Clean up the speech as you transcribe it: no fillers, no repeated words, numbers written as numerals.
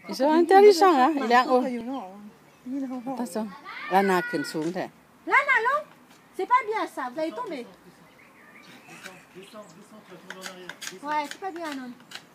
Ils sont intelligents, hein. Il est en haut. อยู่นอกนี่นะห้อง Attention. Là, on a qu'une sourde. Là, non, c'est pas bien ça, vous allez tomber. Ouais, c'est pas bien, non.